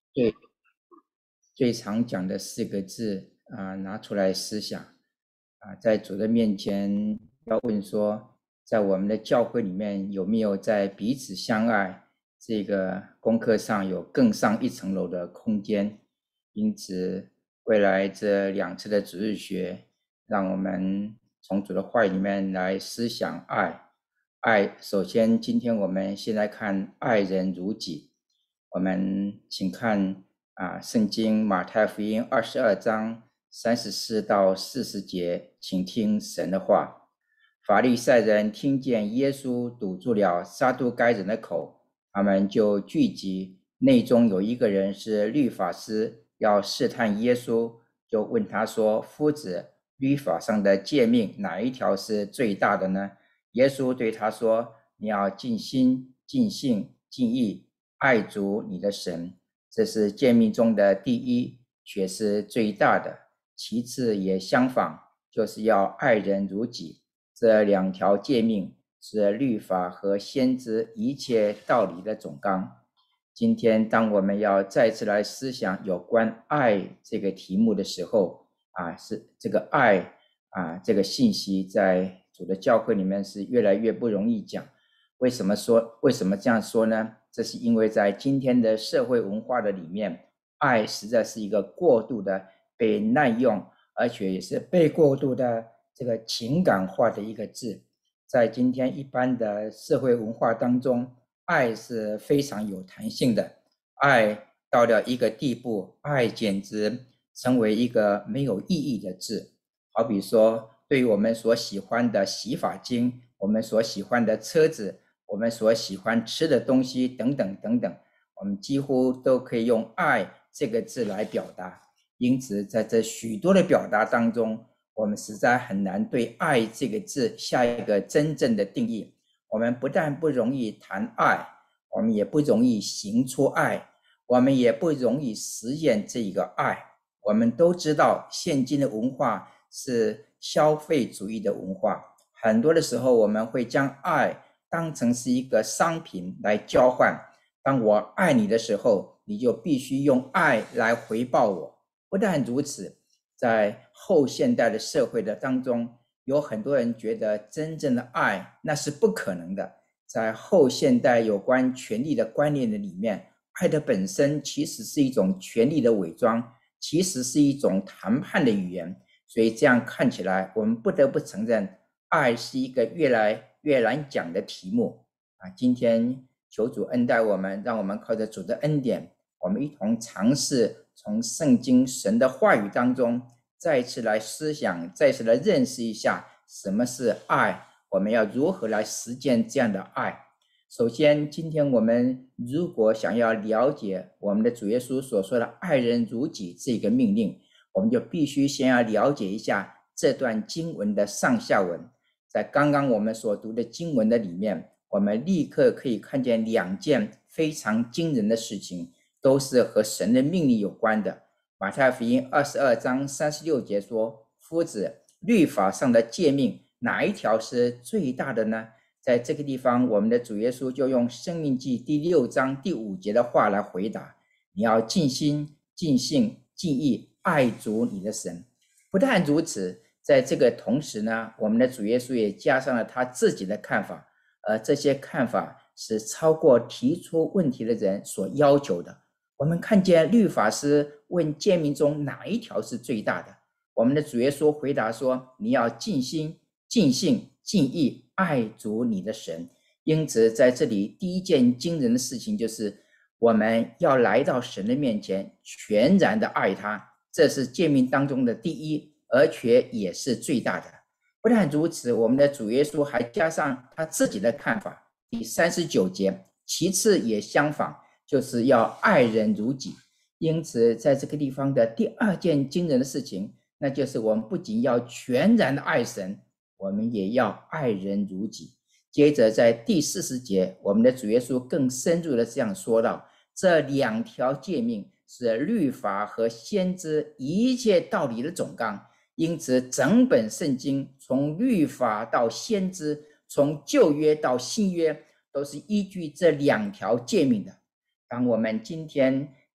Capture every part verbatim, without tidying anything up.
最最常讲的四个字啊，拿出来思想啊，在主的面前要问说，在我们的教会里面有没有在彼此相爱这个功课上有更上一层楼的空间？因此，未来这两次的主日学，让我们从主的话语里面来思想爱。爱，首先，今天我们先来看爱人如己。我们请看啊，圣经马太福音二十二章三十四到四十节，请听神的话。法利赛人听见耶稣堵住了撒都该人的口，他们就聚集，内中有一个人是律法师，要试探耶稣，就问他说：夫子，律法上的诫命哪一条是最大的呢？耶稣对他说：你要尽心、尽性、尽意爱主你的神，这是诫命中的第一，却是最大的。其次也相仿，就是要爱人如己。这两条诫命是律法和先知一切道理的总纲。今天当我们要再次来思想有关爱这个题目的时候啊，是这个爱啊，这个信息在主的教会里面是越来越不容易讲。为什么说为什么这样说呢？这是因为在今天的社会文化的里面，爱实在是一个过度的被滥用，而且也是被过度的这个情感化的一个字。在今天一般的社会文化当中，爱是非常有弹性的，爱到了一个地步，爱简直成为一个没有意义的字。好比说，对于我们所喜欢的洗发精，我们所喜欢的车子，我们所喜欢吃的东西等等等等，我们几乎都可以用爱这个字来表达。因此在这许多的表达当中，我们实在很难对爱这个字下一个真正的定义。我们不但不容易谈爱，我们也不容易行出爱，我们也不容易实现这一个爱。我们都知道现今的文化是消费主义的文化，很多的时候我们会将爱当成是一个商品来交换。当我爱你的时候，你就必须用爱来回报我。不但如此，在后现代的社会的当中，有很多人觉得真正的爱那是不可能的。在后现代有关权力的观念的里面，爱的本身其实是一种权力的伪装，其实是一种谈判的语言。所以这样看起来，我们不得不承认，爱是一个越来越难讲的题目啊。今天求主恩待我们，让我们靠着主的恩典，我们一同尝试从圣经神的话语当中再次来思想，再次来认识一下什么是爱，我们要如何来实践这样的爱。首先，今天我们如果想要了解我们的主耶稣所说的爱人如己这个命令，我们就必须先要了解一下这段经文的上下文。在刚刚我们所读的经文的里面，我们立刻可以看见两件非常惊人的事情，都是和神的命令有关的。马太福音二十二章三十六节说：夫子，律法上的诫命哪一条是最大的呢？在这个地方，我们的主耶稣就用申命记第六章第五节的话来回答：你要尽心、尽性、尽意爱主你的神。不但如此，在这个同时呢，我们的主耶稣也加上了他自己的看法，而这些看法是超过提出问题的人所要求的。我们看见律法师问诫命中哪一条是最大的，我们的主耶稣回答说：你要尽心、尽性、尽意爱主你的神。因此在这里第一件惊人的事情就是我们要来到神的面前，全然的爱他，这是诫命当中的第一，而且也是最大的。不但如此，我们的主耶稣还加上他自己的看法。第三十九节，其次也相仿，就是要爱人如己。因此在这个地方的第二件惊人的事情，那就是我们不仅要全然的爱神，我们也要爱人如己。接着在第四十节，我们的主耶稣更深入的这样说到，这两条诫命是律法和先知一切道理的总纲。因此整本圣经从律法到先知，从旧约到新约，都是依据这两条诫命的。当我们今天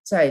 在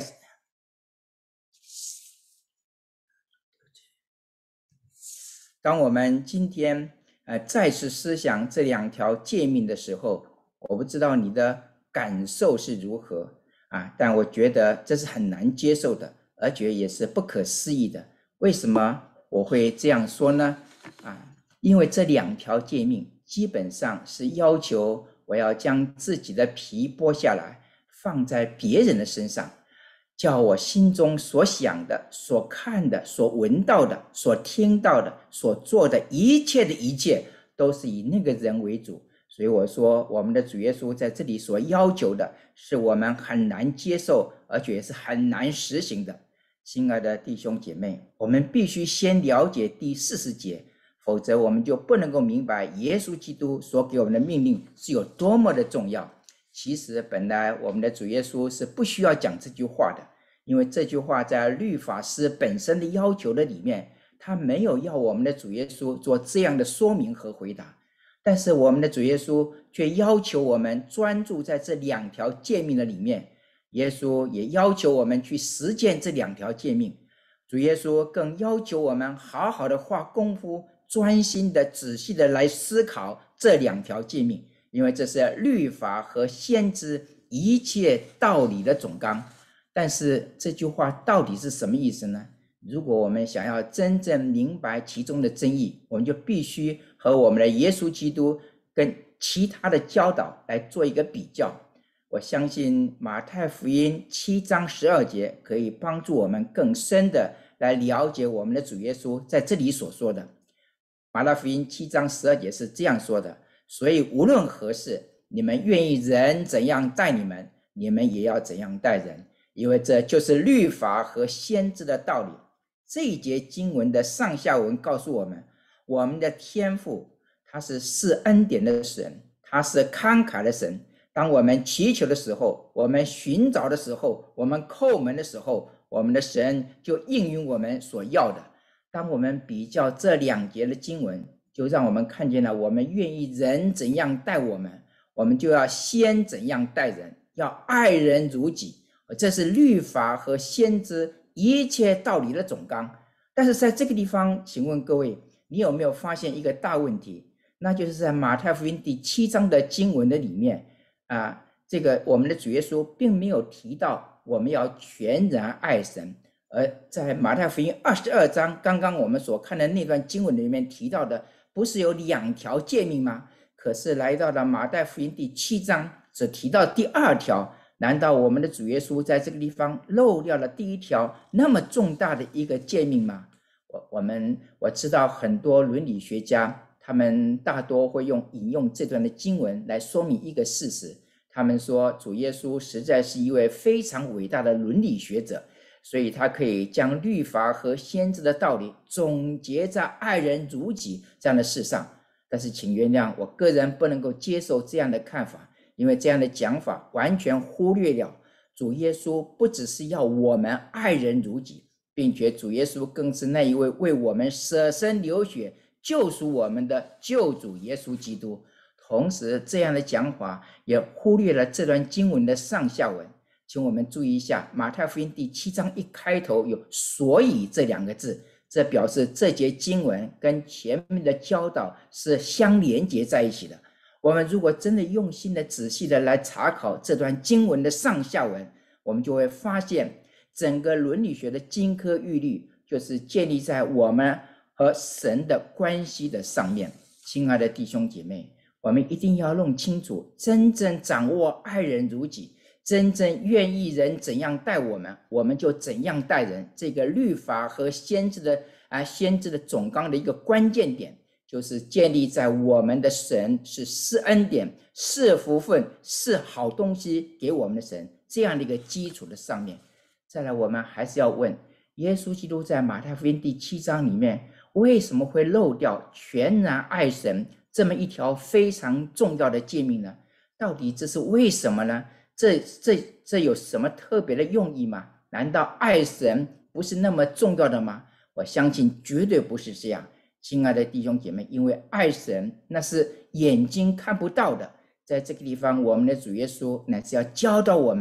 当我们今天呃再次思想这两条诫命的时候，我不知道你的感受是如何啊，但我觉得这是很难接受的，而且也是不可思议的。为什么我会这样说呢？啊，因为这两条诫命基本上是要求我要将自己的皮剥下来，放在别人的身上，叫我心中所想的、所看的、所闻到的、所听到的、所做的一切的一切，都是以那个人为主。所以我说，我们的主耶稣在这里所要求的，是我们很难接受，而且是很难实行的。亲爱的弟兄姐妹，我们必须先了解第四十节，否则我们就不能够明白耶稣基督所给我们的命令是有多么的重要。其实本来我们的主耶稣是不需要讲这句话的，因为这句话在律法师本身的要求的里面，他没有要我们的主耶稣做这样的说明和回答。但是我们的主耶稣却要求我们专注在这两条诫命的里面，耶稣也要求我们去实践这两条诫命。主耶稣更要求我们好好的花功夫，专心的仔细的来思考这两条诫命，因为这是律法和先知一切道理的总纲。但是这句话到底是什么意思呢？如果我们想要真正明白其中的真意，我们就必须和我们的耶稣基督跟其他的教导来做一个比较。我相信马太福音七章十二节可以帮助我们更深的来了解我们的主耶稣在这里所说的。马太福音七章十二节是这样说的：所以无论何事，你们愿意人怎样待你们，你们也要怎样待人，因为这就是律法和先知的道理。这一节经文的上下文告诉我们，我们的天父他是赐恩典的神，他是慷慨的神。当我们祈求的时候，我们寻找的时候，我们叩门的时候，我们的神就应允我们所要的。当我们比较这两节的经文，就让我们看见了我们愿意人怎样待我们，我们就要先怎样待人，要爱人如己。这是律法和先知一切道理的总纲。但是在这个地方，请问各位，你有没有发现一个大问题？那就是在马太福音第七章的经文的里面啊，这个我们的主耶稣并没有提到我们要全然爱神，而在马太福音二十二章刚刚我们所看的那段经文里面提到的，不是有两条诫命吗？可是来到了马太福音第七章，只提到第二条。难道我们的主耶稣在这个地方漏掉了第一条那么重大的一个诫命吗？我我们我知道很多伦理学家，他们大多会用引用这段的经文来说明一个事实。他们说主耶稣实在是一位非常伟大的伦理学者，所以他可以将律法和先知的道理总结在爱人如己这样的事上。但是请原谅，我个人不能够接受这样的看法，因为这样的讲法完全忽略了主耶稣不只是要我们爱人如己，并且主耶稣更是那一位为我们舍身流血救赎我们的救主耶稣基督。同时这样的讲法也忽略了这段经文的上下文。请我们注意一下，马太福音第七章一开头有所以这两个字，这表示这节经文跟前面的教导是相连接在一起的。我们如果真的用心的仔细的来查考这段经文的上下文，我们就会发现整个伦理学的金科玉律就是建立在我们和神的关系的上面。亲爱的弟兄姐妹，我们一定要弄清楚，真正掌握爱人如己，真正愿意人怎样待我们，我们就怎样待人，这个律法和先知的啊先知的总纲的一个关键点，就是建立在我们的神是施恩典、是福分、是好东西给我们的神这样的一个基础的上面。再来，我们还是要问，耶稣基督在马太福音第七章里面为什么会漏掉全然爱神这么一条非常重要的诫命呢？到底这是为什么呢？这这这有什么特别的用意吗？难道爱神不是那么重要的吗？我相信绝对不是这样。亲爱的弟兄姐妹，因为爱神那是眼睛看不到的，在这个地方我们的主耶稣乃是要教导我们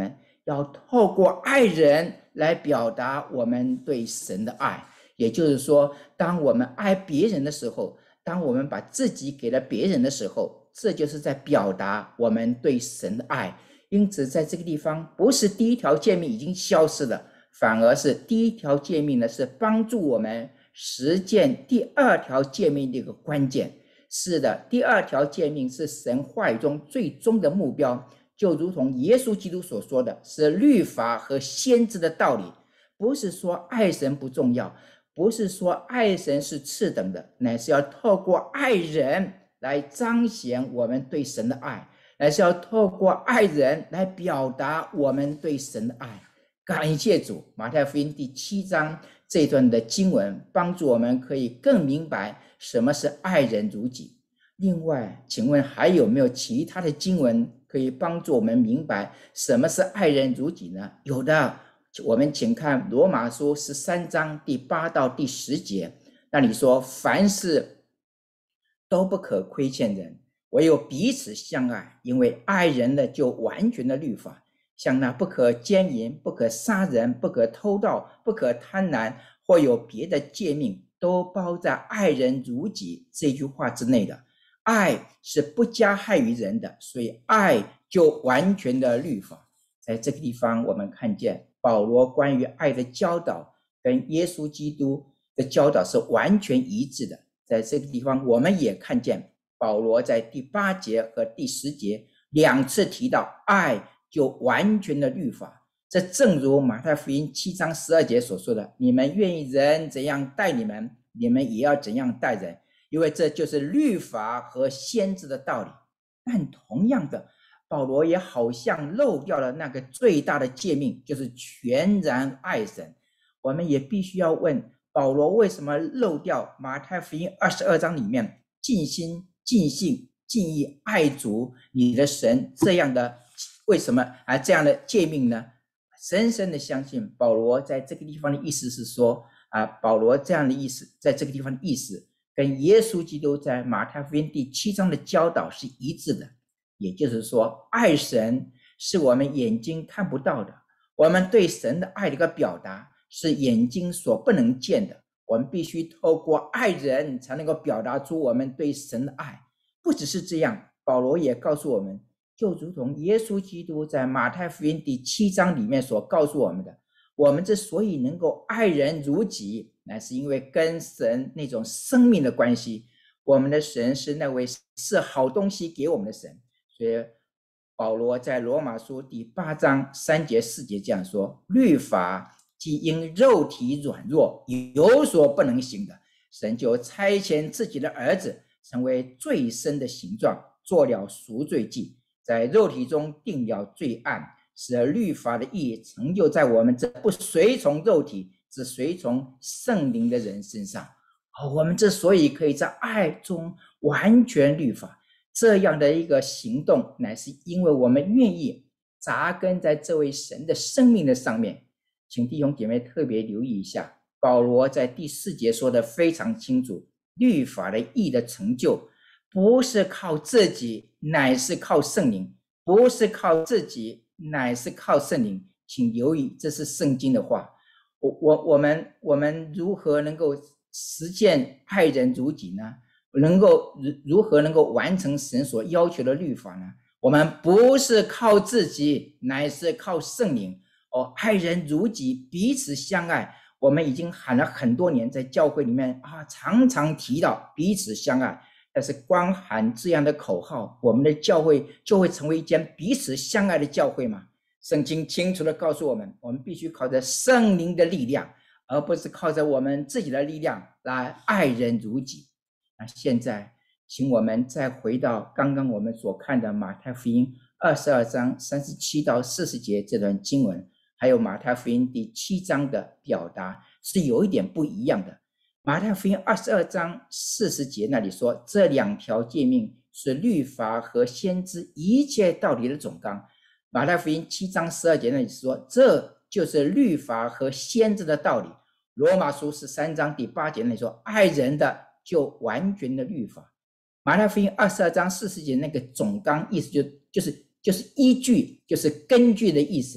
要透过爱人来表达我们对神的爱。也就是说，当我们爱别人的时候，当我们把自己给了别人的时候，这就是在表达我们对神的爱。因此在这个地方，不是第一条诫命已经消失了，反而是第一条诫命呢，是帮助我们实践第二条诫命的一个关键。是的，第二条诫命是神话语中最终的目标，就如同耶稣基督所说的，是律法和先知的道理。不是说爱神不重要，不是说爱神是次等的，乃是要透过爱人来彰显我们对神的爱，乃是要透过爱人来表达我们对神的爱。感谢主，马太福音第七章这段的经文帮助我们可以更明白什么是爱人如己。另外，请问还有没有其他的经文可以帮助我们明白什么是爱人如己呢？有的，我们请看罗马书十三章第八到第十节，那里说，凡事都不可亏欠人，唯有彼此相爱，因为爱人的就完全的律法，像那不可奸淫、不可杀人、不可偷盗、不可贪婪，或有别的诫命，都包在爱人如己这句话之内的。爱是不加害于人的，所以爱就完全的律法。在这个地方，我们看见保罗关于爱的教导跟耶稣基督的教导是完全一致的。在这个地方，我们也看见保罗在第八节和第十节两次提到爱就完全的律法。这正如马太福音七章十二节所说的，你们愿意人怎样待你们，你们也要怎样待人，因为这就是律法和先知的道理。但同样的，保罗也好像漏掉了那个最大的诫命，就是全然爱神。我们也必须要问，保罗为什么漏掉马太福音二十二章里面尽心尽性尽意爱主你的神这样的，为什么啊这样的诫命呢？深深的相信保罗在这个地方的意思是说啊，保罗这样的意思，在这个地方的意思跟耶稣基督在马太福音第七章的教导是一致的。也就是说，爱神是我们眼睛看不到的，我们对神的爱的一个表达是眼睛所不能见的，我们必须透过爱人才能够表达出我们对神的爱。不只是这样，保罗也告诉我们，就如同耶稣基督在马太福音第七章里面所告诉我们的，我们之所以能够爱人如己，乃是因为跟神那种生命的关系。我们的神是那位是好东西给我们的神。所以保罗在罗马书第八章三节四节这样说，律法既因肉体软弱有所不能行的，神就差遣自己的儿子成为最深的形状，做了赎罪祭，在肉体中定了罪案，使律法的义成就在我们这不随从肉体只随从圣灵的人身上。我们之所以可以在爱中完全律法，这样的一个行动，乃是因为我们愿意扎根在这位神的生命的上面。请弟兄姐妹特别留意一下，保罗在第四节说的非常清楚，律法的义的成就不是靠自己，乃是靠圣灵，不是靠自己，乃是靠圣灵。请留意，这是圣经的话。我我我们我们如何能够实践爱人如己呢？能够如何能够完成神所要求的律法呢？我们不是靠自己，乃是靠圣灵。哦，爱人如己，彼此相爱。我们已经喊了很多年，在教会里面啊，常常提到彼此相爱。但是光喊这样的口号，我们的教会就会成为一间彼此相爱的教会吗？圣经清楚地告诉我们，我们必须靠着圣灵的力量，而不是靠着我们自己的力量来爱人如己。那现在请我们再回到刚刚我们所看的马太福音二十二章三十七到四十节这段经文，还有马太福音第七章的表达是有一点不一样的。马太福音二十二章四十节那里说，这两条诫命是律法和先知一切道理的总纲。马太福音七章十二节那里说，这就是律法和先知的道理。罗马书十三章第八节那里说，爱人的就完全的律法。马太福音二十二章四十节那个总纲意思就就是就是依据，就是根据的意思。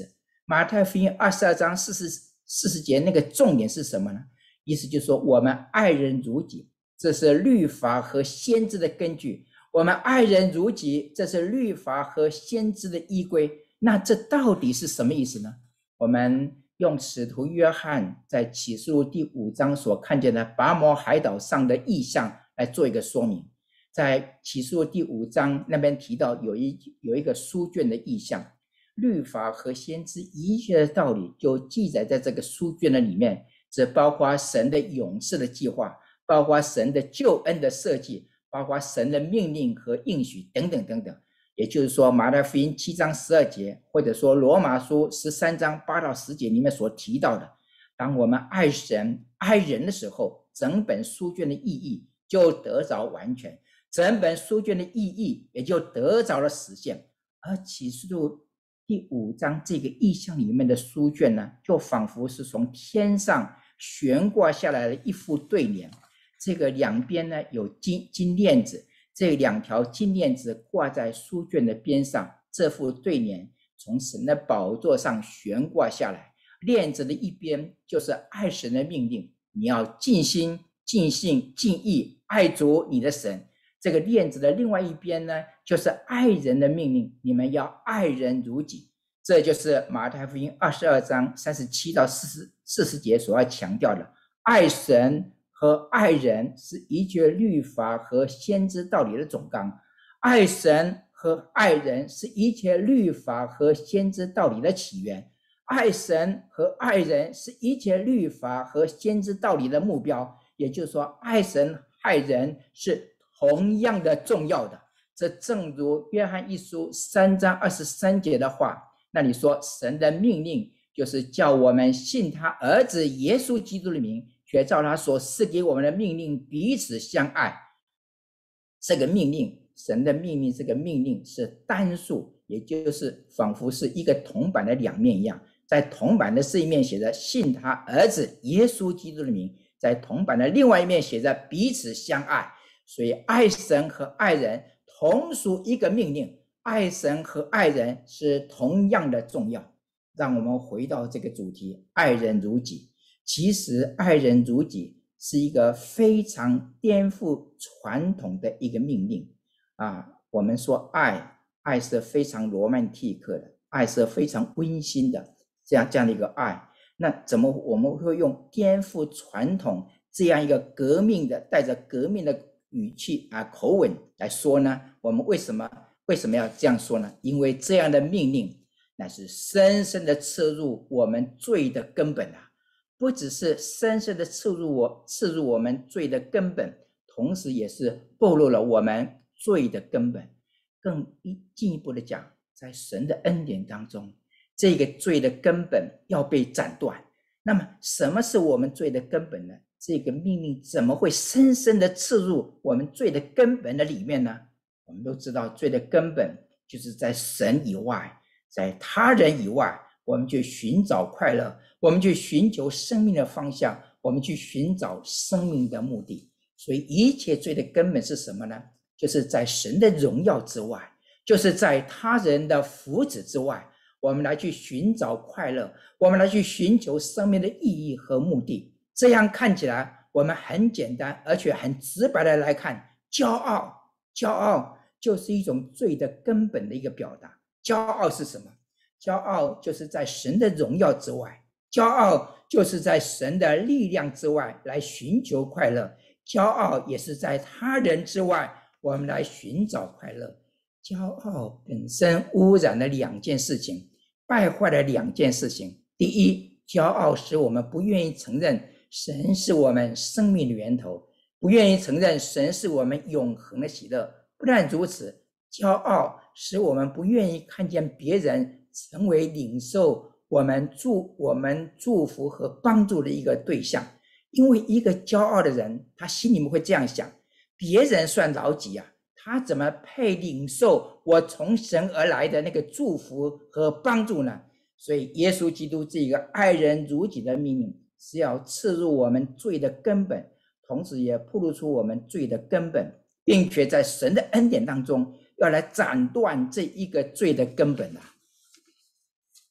马太福音二十二章四十四十节那个重点是什么呢？意思就是说，我们爱人如己，这是律法和先知的根据。我们爱人如己，这是律法和先知的依归。那这到底是什么意思呢？我们用使徒约翰在启示录第五章所看见的拔摩海岛上的意象来做一个说明。在启示录第五章那边提到有一有一个书卷的意象，律法和先知一切的道理就记载在这个书卷的里面，这包括神的永世的计划，包括神的救恩的设计，包括神的命令和应许等等等等。也就是说，马太福音七章十二节，或者说罗马书十三章八到十节里面所提到的，当我们爱神爱人的时候，整本书卷的意义就得着完全，整本书卷的意义也就得着了实现。而启示录第五章这个意象里面的书卷呢，就仿佛是从天上悬挂下来的一副对联，这个两边呢有金金链子，这两条金链子挂在书卷的边上，这副对联从神的宝座上悬挂下来，链子的一边就是爱神的命令，你要尽心尽性尽意爱主你的神。这个链子的另外一边呢，就是爱人的命令，你们要爱人如己。这就是马太福音二十二章三十七到四十节所要强调的，爱神和爱人是一切律法和先知道理的总纲，爱神和爱人是一切律法和先知道理的起源，爱神和爱人是一切律法和先知道理的目标。也就是说，爱神爱人是同样的重要的。这正如约翰一书三章二十三节的话，那里说神的命令就是叫我们信他儿子耶稣基督的名，却照他所赐给我们的命令彼此相爱。这个命令，神的命令，这个命令是单数，也就是仿佛是一个铜板的两面一样。在铜板的这一面写着信他儿子耶稣基督的名，在铜板的另外一面写着彼此相爱。所以爱神和爱人同属一个命令，爱神和爱人是同样的重要。让我们回到这个主题，爱人如己。其实爱人如己是一个非常颠覆传统的一个命令啊。我们说爱，爱是非常罗曼蒂克的，爱是非常温馨的，这样这样的一个爱。那怎么我们会用颠覆传统这样一个革命的带着革命的语气啊口吻来说呢？我们为什么为什么要这样说呢？因为这样的命令乃是深深的刺入我们罪的根本啊！不只是深深的刺入我刺入我们罪的根本，同时也是暴露了我们罪的根本。更进一步的讲，在神的恩典当中，这个罪的根本要被斩断。那么什么是我们罪的根本呢？这个命令怎么会深深的刺入我们罪的根本的里面呢？我们都知道，罪的根本就是在神以外，在他人以外，我们去寻找快乐，我们去寻求生命的方向，我们去寻找生命的目的。所以一切罪的根本是什么呢？就是在神的荣耀之外，就是在他人的福祉之外，我们来去寻找快乐，我们来去寻求生命的意义和目的。这样看起来我们很简单，而且很直白的来看，骄傲骄傲就是一种罪的根本的一个表达。骄傲是什么？骄傲就是在神的荣耀之外，骄傲就是在神的力量之外来寻求快乐，骄傲也是在他人之外我们来寻找快乐。骄傲本身污染了两件事情，败坏了两件事情。第一，骄傲使我们不愿意承认神是我们生命的源头，不愿意承认神是我们永恒的喜乐。不但如此，骄傲使我们不愿意看见别人成为领受我们祝我们祝福和帮助的一个对象。因为一个骄傲的人，他心里面会这样想，别人算老几啊，他怎么配领受我从神而来的那个祝福和帮助呢？所以耶稣基督这个爱人如己的命令是要刺入我们罪的根本，同时也暴露出我们罪的根本，并且在神的恩典当中要来斩断这一个罪的根本啊。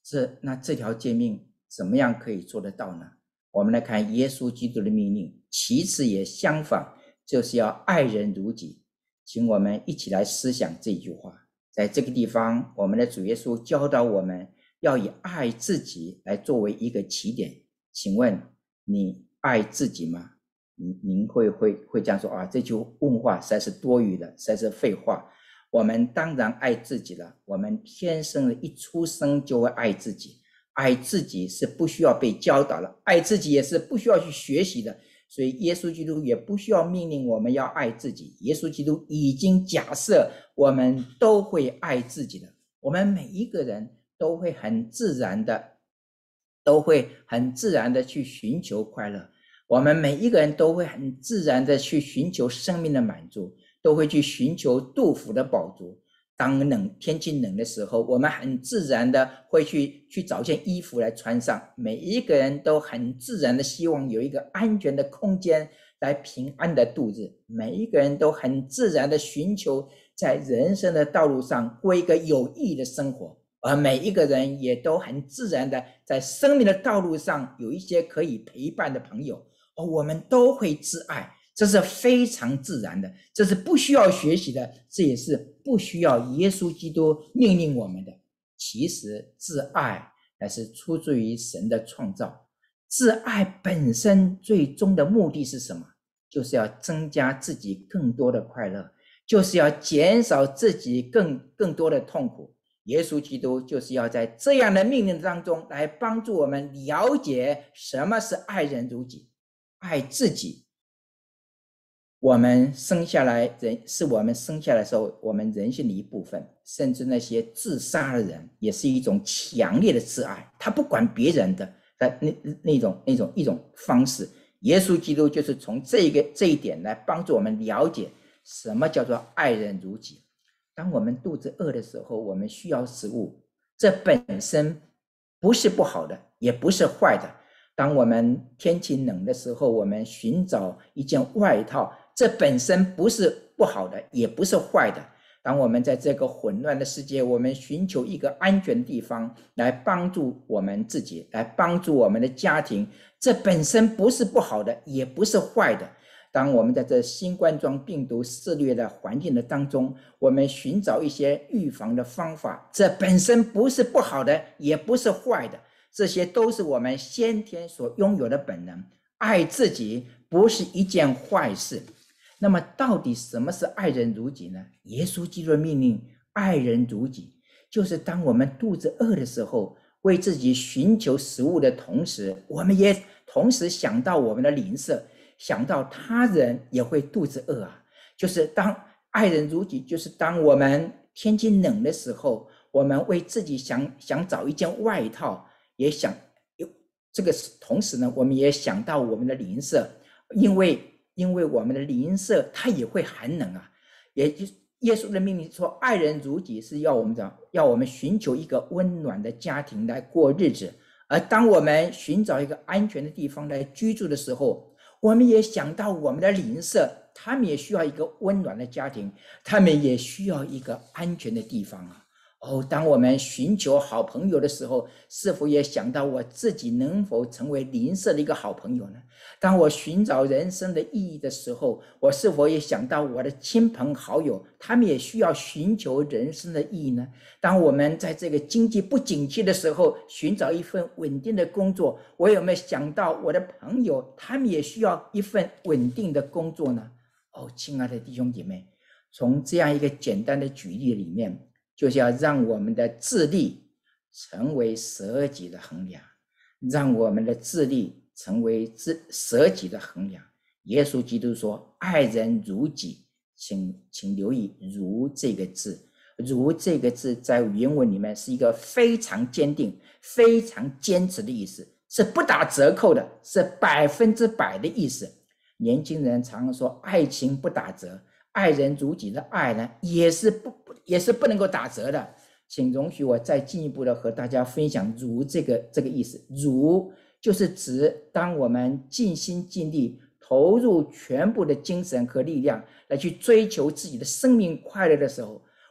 这那这条诫命怎么样可以做得到呢？我们来看耶稣基督的命令，其次也相反，就是要爱人如己。请我们一起来思想这句话。在这个地方，我们的主耶稣教导我们要以爱自己来作为一个起点。请问你爱自己吗？您您会会会这样说啊？这句问话实在是多余的，实在是废话。我们当然爱自己了，我们天生的一出生就会爱自己，爱自己是不需要被教导了，爱自己也是不需要去学习的。所以耶稣基督也不需要命令我们要爱自己，耶稣基督已经假设我们都会爱自己的，我们每一个人都会很自然的都会很自然的去寻求快乐，我们每一个人都会很自然的去寻求生命的满足，都会去寻求肚腹的饱足。当冷天气冷的时候，我们很自然的会去去找件衣服来穿上，每一个人都很自然的希望有一个安全的空间来平安的度日，每一个人都很自然的寻求在人生的道路上过一个有意义的生活，而每一个人也都很自然的在生命的道路上有一些可以陪伴的朋友，而我们都会自爱，这是非常自然的，这是不需要学习的，这也是不需要耶稣基督命令我们的。其实自爱乃是出自于神的创造，自爱本身最终的目的是什么？就是要增加自己更多的快乐，就是要减少自己更更多的痛苦。耶稣基督就是要在这样的命令当中来帮助我们了解什么是爱人如己。爱自己，我们生下来人是我们生下来的时候我们人性的一部分，甚至那些自杀的人也是一种强烈的自爱，他不管别人的那那种那种一种方式。耶稣基督就是从这个这一点来帮助我们了解什么叫做爱人如己。当我们肚子饿的时候，我们需要食物，这本身不是不好的，也不是坏的。当我们天气冷的时候，我们寻找一件外套，这本身不是不好的，也不是坏的。当我们在这个混乱的世界，我们寻求一个安全的地方来帮助我们自己，来帮助我们的家庭，这本身不是不好的，也不是坏的。当我们在这新冠状病毒肆虐的环境的当中，我们寻找一些预防的方法，这本身不是不好的，也不是坏的。这些都是我们先天所拥有的本能，爱自己不是一件坏事。那么到底什么是爱人如己呢？耶稣基督的命令爱人如己，就是当我们肚子饿的时候，为自己寻求食物的同时，我们也同时想到我们的邻舍，想到他人也会肚子饿啊。就是当爱人如己，就是当我们天气冷的时候，我们为自己想想找一件外套，也想这个同时呢，我们也想到我们的邻舍，因为因为我们的邻舍他也会寒冷啊。也就是耶稣的命令说，爱人如己，是要我们讲，要我们寻求一个温暖的家庭来过日子。而当我们寻找一个安全的地方来居住的时候，我们也想到我们的邻舍，他们也需要一个温暖的家庭，他们也需要一个安全的地方啊。哦，当我们寻求好朋友的时候，是否也想到我自己能否成为邻舍的一个好朋友呢？当我寻找人生的意义的时候，我是否也想到我的亲朋好友，他们也需要寻求人生的意义呢？当我们在这个经济不景气的时候，寻找一份稳定的工作，我有没有想到我的朋友，他们也需要一份稳定的工作呢？哦，亲爱的弟兄姐妹，从这样一个简单的举例里面，就是要让我们的智力成为舍己的衡量，让我们的智力成为舍己的衡量。耶稣基督说爱人如己，请请留意如这个字，如这个字在原文里面是一个非常坚定非常坚持的意思，是不打折扣的，是百分之百的意思。年轻人常常说爱情不打折，爱人如己的爱呢，也是不也是不能够打折的。请容许我再进一步的和大家分享如这个这个意思。如就是指当我们尽心尽力投入全部的精神和力量来去追求自己的生命快乐的时候，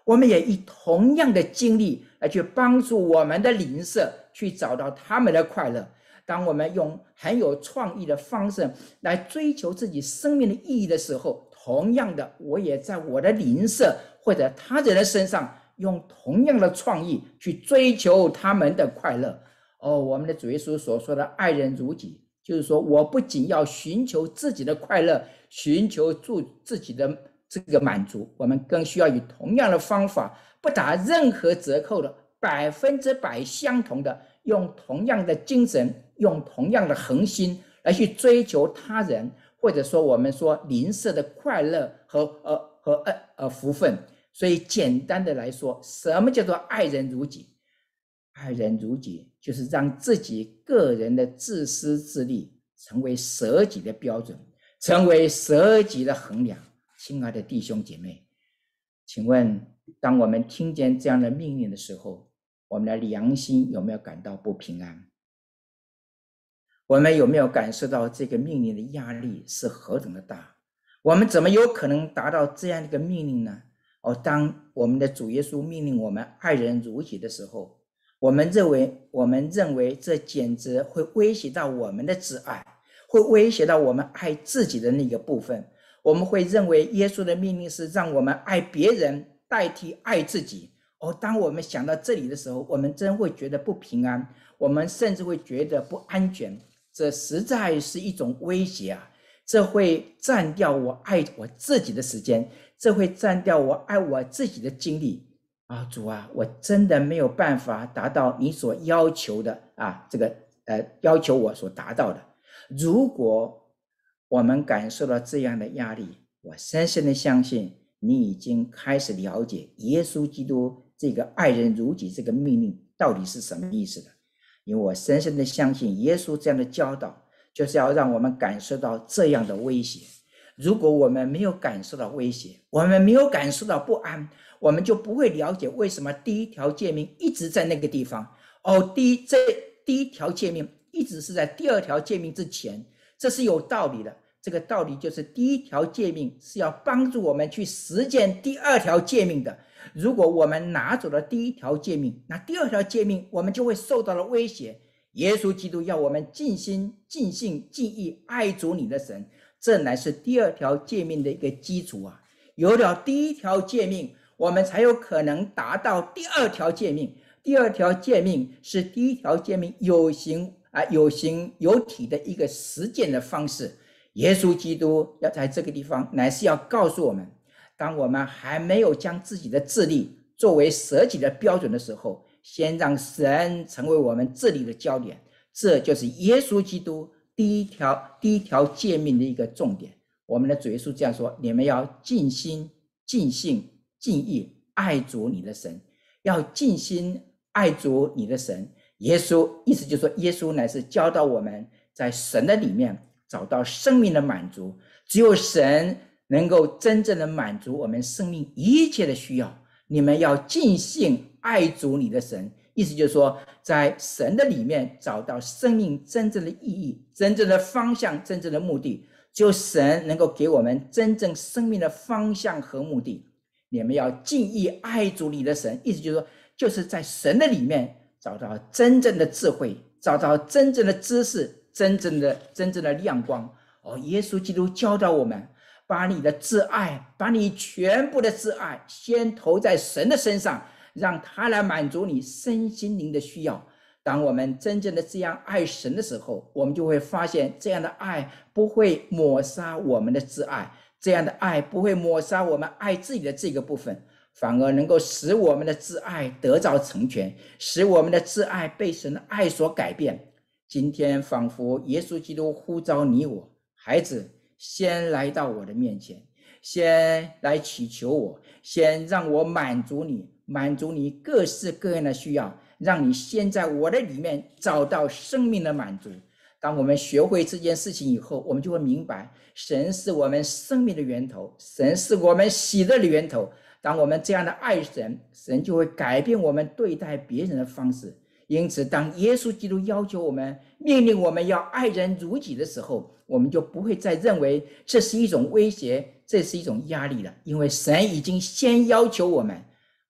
我们也以同样的经历来去帮助我们的邻舍去找到他们的快乐。当我们用很有创意的方式来追求自己生命的意义的时候，同样的，我也在我的邻舍或者他人的身上用同样的创意去追求他们的快乐。哦，我们的主耶稣所说的爱人如己，就是说我不仅要寻求自己的快乐，寻求住自己的这个满足，我们更需要以同样的方法，不打任何折扣的，百分之百相同的，用同样的精神，用同样的恒心来去追求他人，或者说我们说邻舍的快乐和呃和呃呃福分。所以简单的来说，什么叫做爱人如己？爱人如己就是让自己个人的自私自利成为舍己的标准，成为舍己的衡量。亲爱的弟兄姐妹，请问当我们听见这样的命令的时候，我们的良心有没有感到不平安？我们有没有感受到这个命令的压力是何等的大？我们怎么有可能达到这样的一个命令呢？哦，当我们的主耶稣命令我们爱人如己的时候，我们认为我们认为这简直会威胁到我们的挚爱，会威胁到我们爱自己的那个部分。我们会认为耶稣的命令是让我们爱别人代替爱自己。哦，当我们想到这里的时候，我们真会觉得不平安，我们甚至会觉得不安全。这实在是一种威胁啊！这会占掉我爱我自己的时间，这会占掉我爱我自己的精力啊！主啊，我真的没有办法达到你所要求的啊，这个呃要求我所达到的。如果我们感受到这样的压力，我深深的相信你已经开始了解耶稣基督这个爱人如己这个命令到底是什么意思的。因为我深深的相信耶稣这样的教导就是要让我们感受到这样的威胁。如果我们没有感受到威胁，我们没有感受到不安，我们就不会了解为什么第一条诫命一直在那个地方。哦，第一这第一条诫命一直是在第二条诫命之前，这是有道理的。这个道理就是第一条诫命是要帮助我们去实践第二条诫命的。如果我们拿走了第一条诫命，那第二条诫命我们就会受到了威胁。耶稣基督要我们尽心尽性尽意爱主你的神，这乃是第二条诫命的一个基础啊。有了第一条诫命，我们才有可能达到第二条诫命。第二条诫命是第一条诫命有形啊有形有体的一个实践的方式。耶稣基督要在这个地方乃是要告诉我们，当我们还没有将自己的智力作为舍己的标准的时候，先让神成为我们智力的焦点，这就是耶稣基督第一条第一条诫命的一个重点。我们的主耶稣这样说，你们要尽心尽性尽意爱主你的神，要尽心爱主你的神。耶稣意思就是说，耶稣乃是教导我们在神的里面找到生命的满足，只有神能够真正的满足我们生命一切的需要。你们要尽性爱主你的神，意思就是说，在神的里面找到生命真正的意义、真正的方向、真正的目的，只有神能够给我们真正生命的方向和目的。你们要尽意爱主你的神，意思就是说，就是在神的里面找到真正的智慧，找到真正的知识，真正的真正的亮光。哦，耶稣基督教导我们，把你的挚爱，把你全部的挚爱先投在神的身上，让他来满足你身心灵的需要。当我们真正的这样爱神的时候，我们就会发现这样的爱不会抹杀我们的挚爱，这样的爱不会抹杀我们爱自己的这个部分，反而能够使我们的挚爱得到成全，使我们的挚爱被神的爱所改变。今天仿佛耶稣基督呼召你我，孩子，先来到我的面前，先来祈求我，先让我满足你，满足你各式各样的需要，让你先在我的里面找到生命的满足。当我们学会这件事情以后，我们就会明白，神是我们生命的源头，神是我们喜乐的源头。当我们这样的爱神，神就会改变我们对待别人的方式。因此，当耶稣基督要求我们、命令我们要爱人如己的时候，我们就不会再认为这是一种威胁，这是一种压力了。因为神已经先要求我们，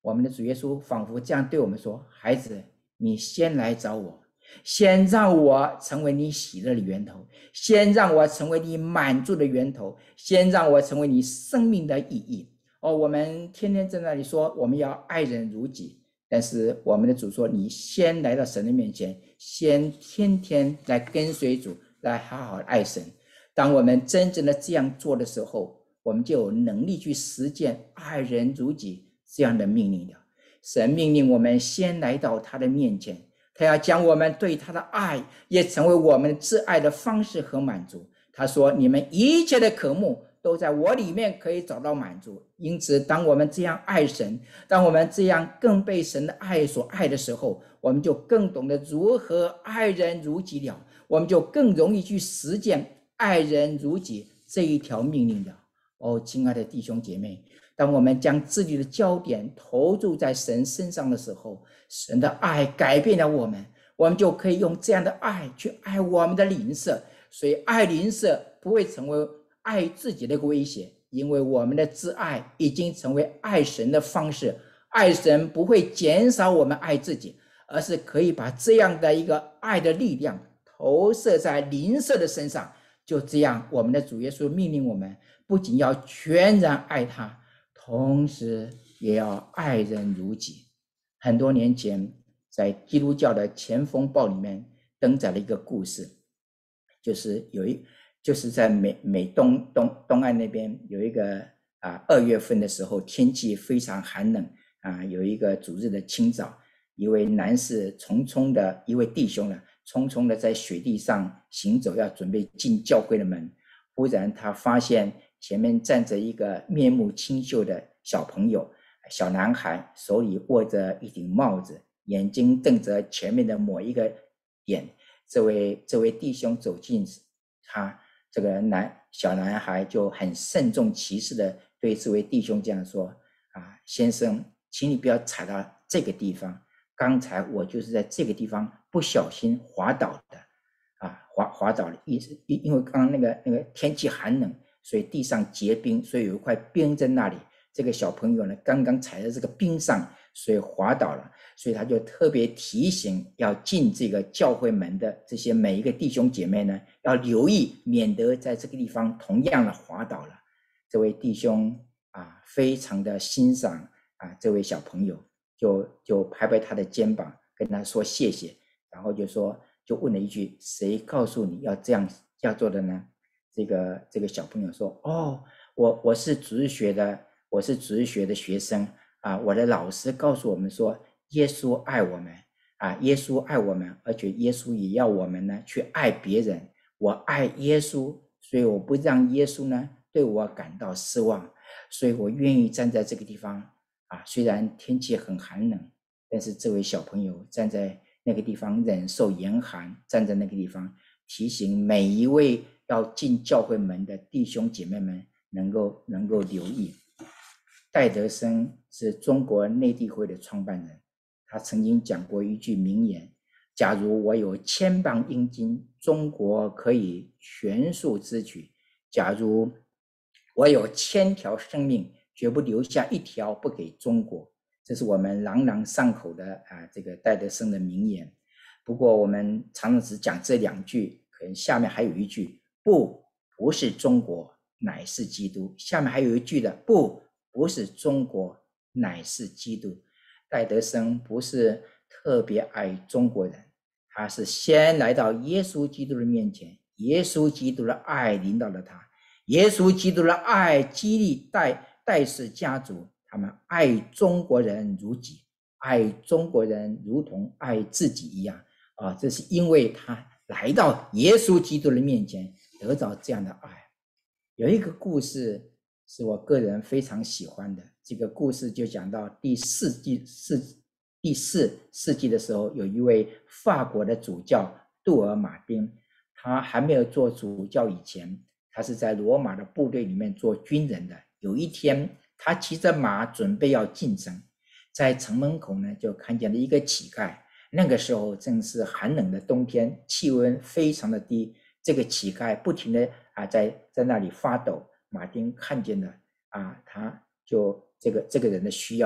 我们的主耶稣仿佛这样对我们说：孩子，你先来找我，先让我成为你喜乐的源头，先让我成为你满足的源头，先让我成为你生命的意义。哦，我们天天在那里说我们要爱人如己，但是我们的主说，你先来到神的面前，先天天来跟随主，来好好爱神。当我们真正的这样做的时候，我们就有能力去实践爱人如己这样的命令了。神命令我们先来到他的面前，他要将我们对他的爱也成为我们挚爱的方式和满足。他说，你们一切的渴慕都在我里面可以找到满足。因此当我们这样爱神，当我们这样更被神的爱所爱的时候，我们就更懂得如何爱人如己了，我们就更容易去实践爱人如己这一条命令了。哦，亲爱的弟兄姐妹，当我们将自己的焦点投注在神身上的时候，神的爱改变了我们，我们就可以用这样的爱去爱我们的邻舍。所以爱邻舍不会成为爱自己的一个威胁，因为我们的挚爱已经成为爱神的方式。爱神不会减少我们爱自己，而是可以把这样的一个爱的力量投射在邻舍的身上。就这样，我们的主耶稣命令我们不仅要全然爱他，同时也要爱人如己。很多年前在基督教的前锋报里面登载了一个故事，就是有一就是在美美东东东岸那边有一个啊二月份的时候，天气非常寒冷啊，有一个主日的清早，一位男士匆匆的一位弟兄呢，匆匆的在雪地上行走，要准备进教会的门。忽然他发现前面站着一个面目清秀的小朋友，小男孩，手里握着一顶帽子，眼睛瞪着前面的某一个点。这位这位弟兄走近他，这个男小男孩就很慎重其事的对这位弟兄这样说：啊，先生，请你不要踩到这个地方，刚才我就是在这个地方不小心滑倒的。啊，滑滑倒的意思，因为刚刚那个那个天气寒冷，所以地上结冰，所以有一块冰在那里。这个小朋友呢，刚刚踩在这个冰上，所以滑倒了。所以他就特别提醒要进这个教会门的这些每一个弟兄姐妹呢，要留意，免得在这个地方同样的滑倒了。这位弟兄啊，非常的欣赏啊这位小朋友，就就拍拍他的肩膀，跟他说谢谢，然后就说。就问了一句：谁告诉你要这样要做的呢？这个这个小朋友说：哦，我我是主日学的，我是主日学的学生啊。我的老师告诉我们说，耶稣爱我们啊，耶稣爱我们，而且耶稣也要我们呢去爱别人。我爱耶稣，所以我不让耶稣呢对我感到失望，所以我愿意站在这个地方啊。虽然天气很寒冷，但是这位小朋友站在那个地方忍受严寒，站在那个地方提醒每一位要进教会门的弟兄姐妹们能够能够留意。戴德生是中国内地会的创办人，他曾经讲过一句名言：假如我有千磅阴金，中国可以全数支取；假如我有千条生命，绝不留下一条不给中国。这是我们朗朗上口的啊，这个戴德生的名言。不过我们常常只讲这两句，可能下面还有一句：不，不是中国，乃是基督。下面还有一句的：不，不是中国，乃是基督。戴德生不是特别爱中国人，他是先来到耶稣基督的面前，耶稣基督的爱领导了他，耶稣基督的爱激励戴戴氏家族。他们爱中国人如己，爱中国人如同爱自己一样啊！这是因为他来到耶稣基督的面前，得到这样的爱。有一个故事是我个人非常喜欢的，这个故事就讲到第四纪四第四世纪的时候，有一位法国的主教杜尔马丁，他还没有做主教以前，他是在罗马的部队里面做军人的。有一天，他骑着马准备要进城，在城门口呢就看见了一个乞丐。那个时候正是寒冷的冬天，气温非常的低，这个乞丐不停的啊在在那里发抖。马丁看见了啊，他就这个这个人的需要，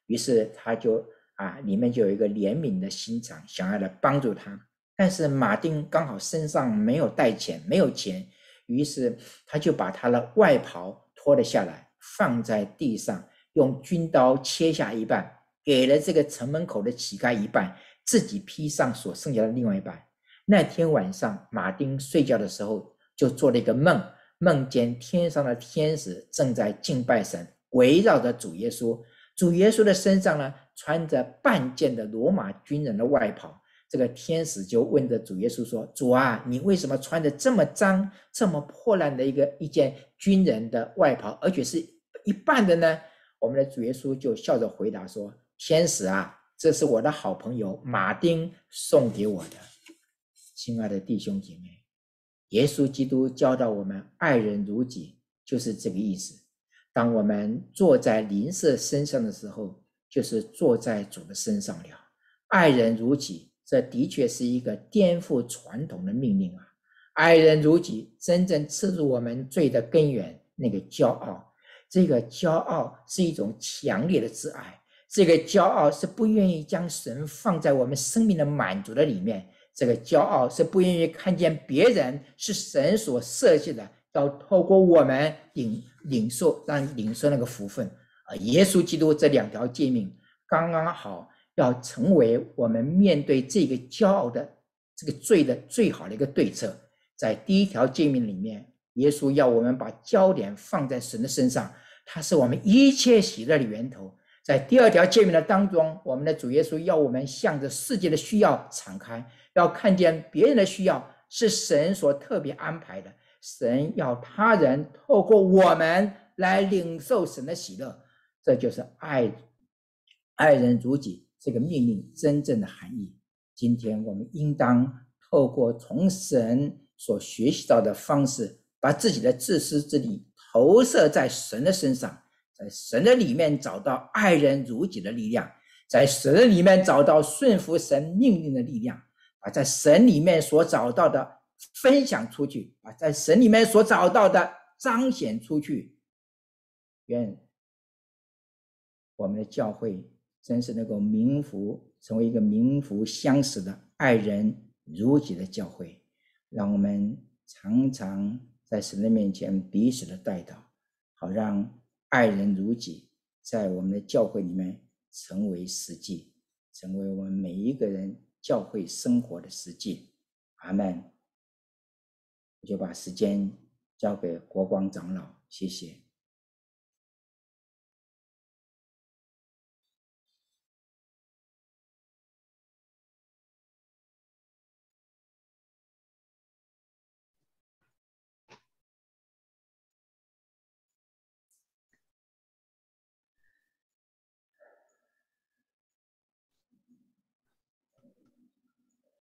于是他就啊，里面就有一个怜悯的心肠，想要来帮助他。但是马丁刚好身上没有带钱，没有钱，于是他就把他的外袍脱了下来，放在地上，用军刀切下一半，给了这个城门口的乞丐一半，自己披上所剩下的另外一半。那天晚上，马丁睡觉的时候就做了一个梦，梦见天上的天使正在敬拜神，围绕着主耶稣。主耶稣的身上呢，穿着半件的罗马军人的外袍。这个天使就问着主耶稣说：主啊，你为什么穿着这么脏这么破烂的一个一件军人的外袍，而且是一半的呢？我们的主耶稣就笑着回答说：天使啊，这是我的好朋友马丁送给我的。亲爱的弟兄姐妹，耶稣基督教导我们爱人如己，就是这个意思。当我们坐在邻舍身上的时候，就是坐在主的身上了。爱人如己，这的确是一个颠覆传统的命令啊！爱人如己，真正刺入我们罪的根源，那个骄傲。这个骄傲是一种强烈的自爱，这个骄傲是不愿意将神放在我们生命的满足的里面，这个骄傲是不愿意看见别人是神所设计的，要透过我们领领受，让领受那个福分。而耶稣基督这两条诫命刚刚好，要成为我们面对这个骄傲的这个罪的最好的一个对策。在第一条诫命里面，耶稣要我们把焦点放在神的身上，他是我们一切喜乐的源头。在第二条诫命的当中，我们的主耶稣要我们向着世界的需要敞开，要看见别人的需要是神所特别安排的，神要他人透过我们来领受神的喜乐。这就是爱爱人如己这个命令真正的含义。今天我们应当透过从神所学习到的方式，把自己的自私自利投射在神的身上，在神的里面找到爱人如己的力量，在神的里面找到顺服神命令的力量，把在神里面所找到的分享出去，把在神里面所找到的彰显出去。愿我们的教会真是能够名符，成为一个名符相识的爱人如己的教会，让我们常常在神的面前彼此的代祷，好让爱人如己在我们的教会里面成为实际，成为我们每一个人教会生活的实际。阿们。我就把时间交给国光长老，谢谢。